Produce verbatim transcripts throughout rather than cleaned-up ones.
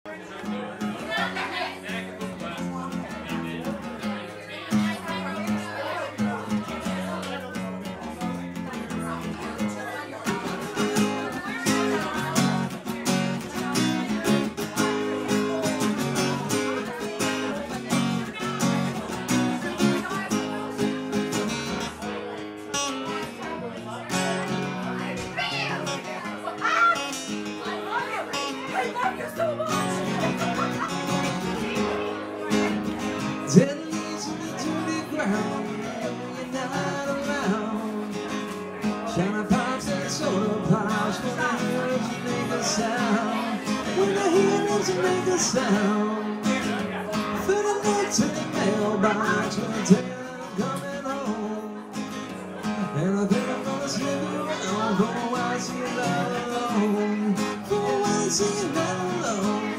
Ten leaves in the dirty ground, you're not around. China pops and soda pops when the heroes make a sound. When the heroes make a sound. Through the note to the mailbox when I tell you I'm coming home. And I think I'm gonna slip around for a while, see you not alone. For a while, see you not alone.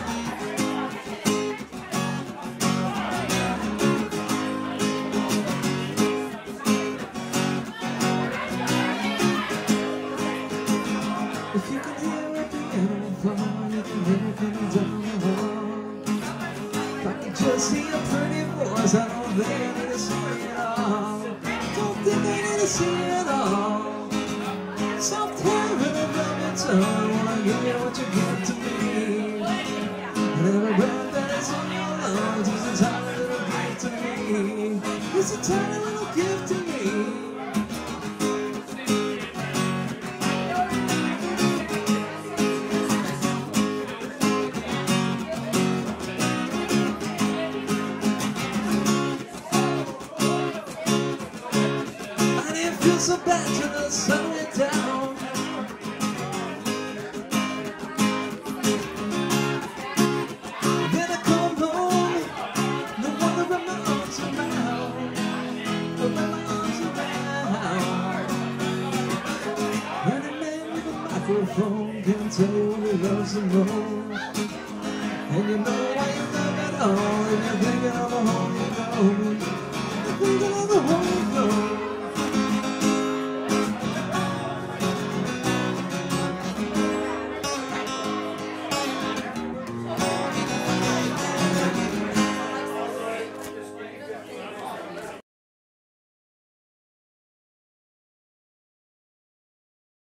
If you can hear a piano fall, you can hear it coming down the hall. If I can just see a pretty voice, I don't think I need to see it all. Don't think I need to see it all. Soft hair and a velvet tongue, I wanna give you what you give to me. And every breath that is in your lungs is a tiny little gift to me. It's a tiny little gift to me. So bad till the sun went down. Then I come home, no wonder when my arms around, when my arms around. And a man with a microphone can tell you what he loves the most. And you know why you love it all, if you're thinking of a home you know.